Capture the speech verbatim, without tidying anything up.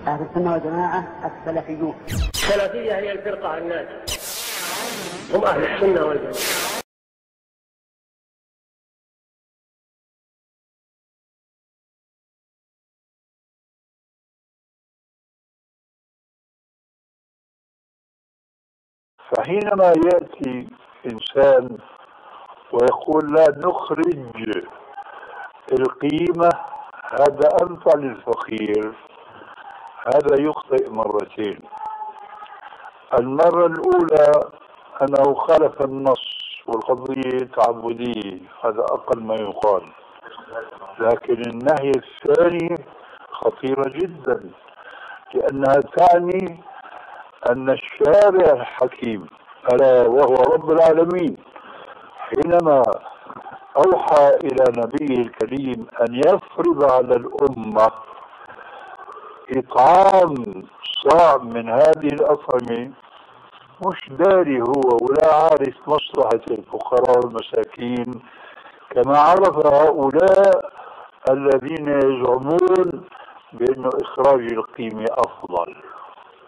أهل السنة والجماعة السلفيون. السلفية هي الفرقة الناجية، هم أهل السنة والجماعة. فحينما يأتي إنسان ويقول لا نخرج القيمة، هذا أنفع للفقير، هذا يخطئ مرتين. المرة الأولى أنه خالف النص والقضية تعبدية، هذا أقل ما يقال. لكن النهي الثاني خطيرة جدا، لأنها تعني أن الشارع الحكيم ألا وهو رب العالمين حينما أوحى إلى نبيه الكريم أن يفرض على الأمة إطعام صاع من هذه الأطعمة، مش داري هو ولا عارف مصلحة الفقراء والمساكين كما عرف هؤلاء الذين يزعمون بأن إخراج القيمة أفضل.